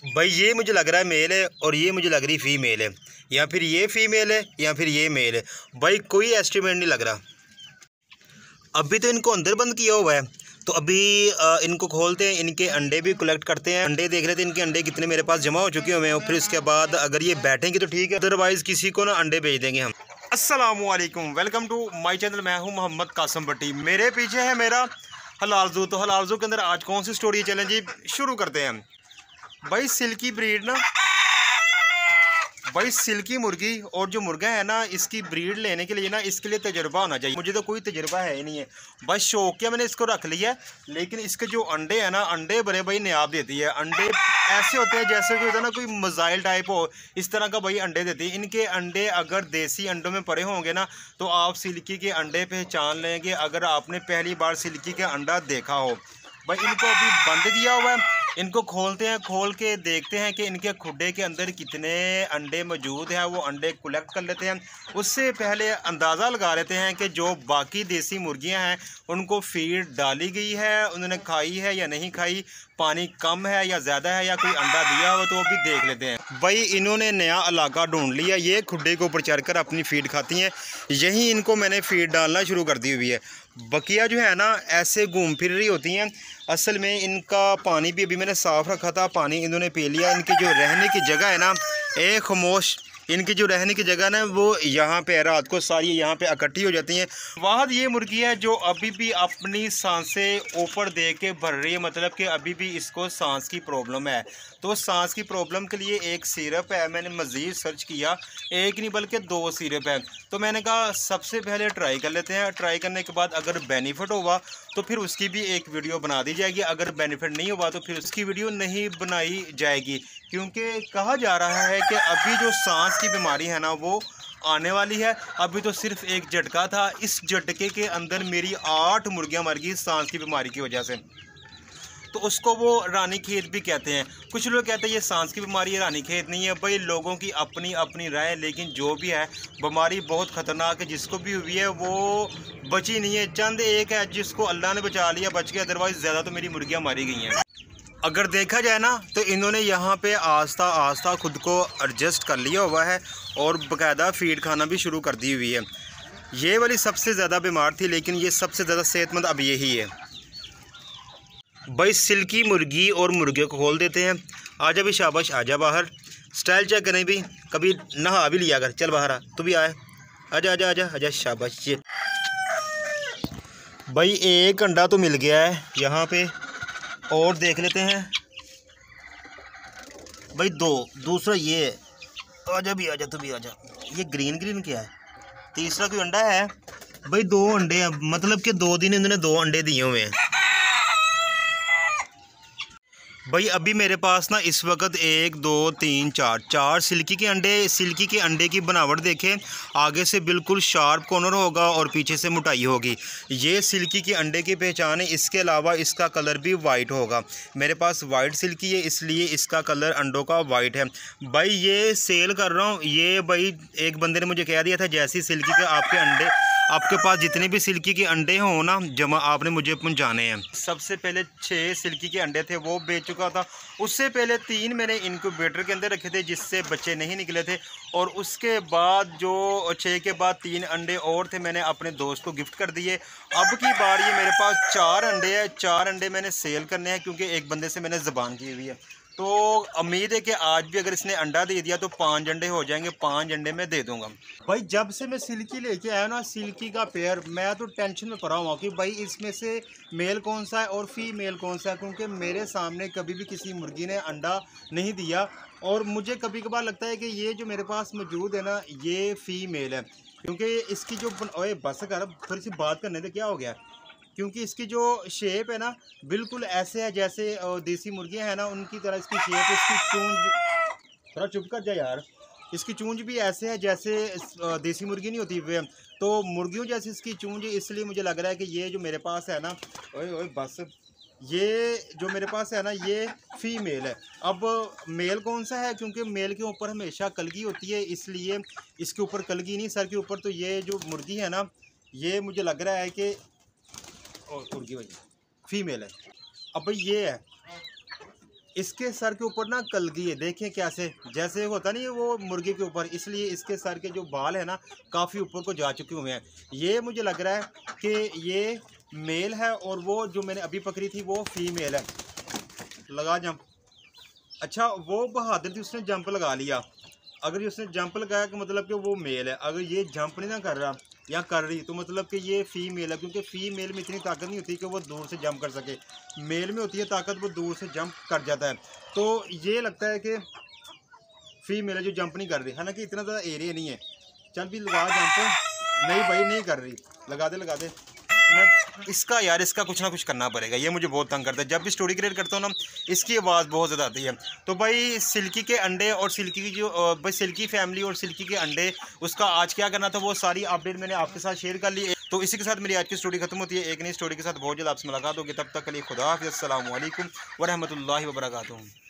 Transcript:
भाई ये मुझे लग रहा है मेल है और ये मुझे लग रही फीमेल है, या फिर ये फीमेल है या फिर ये मेल है। भाई कोई एस्टिमेट नहीं लग रहा। अभी तो इनको अंदर बंद किया हुआ है, तो अभी इनको खोलते हैं, इनके अंडे भी कलेक्ट करते हैं। अंडे देख रहे थे इनके अंडे कितने मेरे पास जमा हो चुके हुए हैं। फिर इसके बाद अगर ये बैठेंगे तो ठीक है, अदरवाइज़ किसी को ना अंडे भेज देंगे हम। अस्सलामुअलैकुम, वेलकम टू माय चैनल। मैं हूं मोहम्मद कासम भट्टी, मेरे पीछे है मेरा हलाल ज़ू। तो हलाल ज़ू के अंदर आज कौन सी स्टोरी चलें जी, शुरू करते हैं हम। भाई सिल्की ब्रीड ना, भाई सिल्की मुर्गी और जो मुर्गा है ना, इसकी ब्रीड लेने के लिए ना इसके लिए तजुर्बा होना चाहिए। मुझे तो कोई तजुर्बा है ही नहीं है, बस शौक किया मैंने इसको रख लिया है। लेकिन इसके जो अंडे हैं ना, अंडे बड़े भाई नायाब देती है। अंडे ऐसे होते हैं जैसे कि होता है ना कोई मिसाइल टाइप हो, इस तरह का भाई अंडे देती है। इनके अंडे अगर देसी अंडों में पड़े होंगे ना, तो आप सिल्की के अंडे पहचान लेंगे अगर आपने पहली बार सिल्की का अंडा देखा हो। भाई इनको अभी बंद किया हुआ है, इनको खोलते हैं, खोल के देखते हैं कि इनके खुड्डे के अंदर कितने अंडे मौजूद हैं। वो अंडे कलेक्ट कर लेते हैं। उससे पहले अंदाज़ा लगा लेते हैं कि जो बाकी देसी मुर्गियां हैं उनको फीड डाली गई है, उन्होंने खाई है या नहीं खाई, पानी कम है या ज़्यादा है, या कोई अंडा दिया हो तो वो भी देख लेते हैं। भाई इन्होंने नया इलाका ढूंढ लिया, ये खुड्डे के ऊपर चढ़कर अपनी फीड खाती हैं। यहीं इनको मैंने फीड डालना शुरू कर दी हुई है। बकिया जो है ना ऐसे घूम फिर रही होती हैं। असल में इनका पानी भी अभी मैंने साफ़ रखा था, पानी इन्होंने पी लिया। इनकी जो रहने की जगह है ना, एक खामोश, इनकी जो रहने की जगह ना वो यहाँ पे रात को सारी यहाँ पे इकट्ठी हो जाती हैं। वाहद ये मुर्गी है जो अभी भी अपनी सांसें ऊपर दे के भर रही है, मतलब कि अभी भी इसको सांस की प्रॉब्लम है। तो सांस की प्रॉब्लम के लिए एक सिरप है, मैंने मज़ीद सर्च किया, एक नहीं बल्कि 2 सिरप है। तो मैंने कहा सबसे पहले ट्राई कर लेते हैं। ट्राई करने के बाद अगर बेनिफिट होगा तो फिर उसकी भी एक वीडियो बना दी जाएगी, अगर बेनिफिट नहीं हुआ तो फिर उसकी वीडियो नहीं बनाई जाएगी। क्योंकि कहा जा रहा है कि अभी जो सांस की बीमारी है ना वो आने वाली है। अभी तो सिर्फ एक झटका था, इस झटके के अंदर मेरी 8 मुर्गियां मर गई सांस की बीमारी की वजह से। तो उसको वो रानी खेत भी कहते हैं। कुछ लोग कहते हैं ये सांस की बीमारी है, रानी खेत नहीं है। भाई लोगों की अपनी अपनी राय, लेकिन जो भी है बीमारी बहुत ख़तरनाक है। जिसको भी हुई है वो बची नहीं है, चंद एक है जिसको अल्लाह ने बचा लिया, बच के, अदरवाइज़ ज़्यादा तो मेरी मुर्गियाँ मारी गई हैं। अगर देखा जाए ना तो इन्होंने यहाँ पे आस्ता आस्ता खुद को एडजस्ट कर लिया हुआ है और बाकायदा फीड खाना भी शुरू कर दी हुई है। ये वाली सबसे ज़्यादा बीमार थी, लेकिन ये सबसे ज़्यादा सेहतमंद अब यही है। भाई सिल्की मुर्गी और मुर्गे को खोल देते हैं। आजा भी, शाबाश, आजा बाहर, स्टाइल चेक करें भी, कभी नहा भी लिया कर, चल बाहर आ, तू भी आए, आजा आजा आजा आजा, शाबाश। ये भाई एक अंडा तो मिल गया है यहाँ पे, और देख लेते हैं। भाई 2, दूसरा ये है, आजा भी आजा, तू भी आजा। ये ग्रीन ग्रीन क्या है? तीसरा कोई अंडा है? भाई 2 अंडे हैं, मतलब कि 2 दिन इन्होंने 2 अंडे दिए हुए हैं। भाई अभी मेरे पास ना इस वक्त 1 2 3 4 सिल्की के अंडे। सिल्की के अंडे की बनावट देखें, आगे से बिल्कुल शार्प कॉर्नर होगा और पीछे से मोटाई होगी। ये सिल्की के अंडे की पहचान है। इसके अलावा इसका कलर भी वाइट होगा। मेरे पास वाइट सिल्की है, इसलिए इसका कलर अंडों का वाइट है। भाई ये सेल कर रहा हूँ। ये भाई एक बंदे ने मुझे कह दिया था जैसी सिल्की के आपके अंडे, आपके पास जितने भी सिल्की के अंडे हों ना जमा, आपने मुझे पहुंचाने हैं। सबसे पहले 6 सिल्की के अंडे थे वो बेच चुका था। उससे पहले 3 मैंने इनक्यूबेटर के अंदर रखे थे जिससे बच्चे नहीं निकले थे। और उसके बाद जो 6 के बाद 3 अंडे और थे मैंने अपने दोस्त को गिफ्ट कर दिए। अब की बार ये मेरे पास 4 अंडे हैं। 4 अंडे मैंने सेल करने हैं क्योंकि एक बंदे से मैंने ज़बान की हुई है। तो उम्मीद है कि आज भी अगर इसने अंडा दे दिया तो 5 अंडे हो जाएंगे। 5 अंडे मैं दे दूंगा। भाई जब से मैं सिल्की लेके आया ना, सिल्की का पेयर, मैं तो टेंशन में पड़ा हुआ कि भाई इसमें से मेल कौन सा है और फीमेल कौन सा है, क्योंकि मेरे सामने कभी भी किसी मुर्गी ने अंडा नहीं दिया। और मुझे कभी कभार लगता है कि ये जो मेरे पास मौजूद है ना, ये फीमेल है। क्योंकि इसकी जो, ओए बस कर, थोड़ी सी बात करने से क्या हो गया, क्योंकि इसकी जो शेप है ना बिल्कुल ऐसे है जैसे देसी मुर्गियां हैं ना उनकी तरह इसकी शेप। इसकी चूंज भी, थोड़ा चुप कर जाए यार, इसकी चूंज भी ऐसे है जैसे देसी मुर्गी नहीं होती वे, तो मुर्गियों जैसी इसकी चूंज। इसलिए मुझे लग रहा है कि ये जो मेरे पास है ना, ओए ओए बस, ये जो मेरे पास है ना ये फीमेल है। अब मेल कौन सा है, क्योंकि मेल के ऊपर हमेशा कलगी होती है, इसलिए इसके ऊपर कलगी नहीं, सर के ऊपर। तो ये जो मुर्गी है ना, ये मुझे लग रहा है कि और मुर्गी भाई फीमेल है। अब भाई ये है, इसके सर के ऊपर ना कलगी है, देखें कैसे, जैसे होता नहीं है वो मुर्गे के ऊपर, इसलिए इसके सर के जो बाल है ना काफ़ी ऊपर को जा चुके हुए हैं। ये मुझे लग रहा है कि ये मेल है और वो जो मैंने अभी पकड़ी थी वो फीमेल है। लगा जंप। अच्छा वो बहादुर थी, उसने जंप लगा लिया। अगर ये उसने जंप लगाया कि मतलब कि वो मेल है, अगर ये जंप नहीं ना कर रहा या कर रही तो मतलब कि ये फीमेल है, क्योंकि फीमेल में इतनी ताकत नहीं होती कि वो दूर से जंप कर सके। मेल में होती है ताकत, वो दूर से जंप कर जाता है। तो ये लगता है कि फीमेल है जो जंप नहीं कर रही, हालांकि इतना ज़्यादा एरिया नहीं है। चल भी लगा जंप। नहीं भाई नहीं कर रही, लगा दे लगा दे। इसका यार इसका कुछ ना कुछ करना पड़ेगा, ये मुझे बहुत तंग करता है। जब भी स्टोरी क्रिएट करता हूँ ना इसकी आवाज़ बहुत ज़्यादा आती है। तो भाई सिल्की के अंडे और सिल्की की जो भाई सिल्की फैमिली और सिल्की के अंडे, उसका आज क्या करना था वो सारी अपडेट मैंने आपके साथ शेयर कर ली। तो इसी के साथ मेरी आज की स्टोरी खत्म होती है। एक नई स्टोरी के साथ बहुत जल्द आपसे मुलाकात होगी, तब तक के लिए खुदा हाफ़िज़, अस्सलामु अलैकुम व रहमतुल्लाहि व बरकातुहू।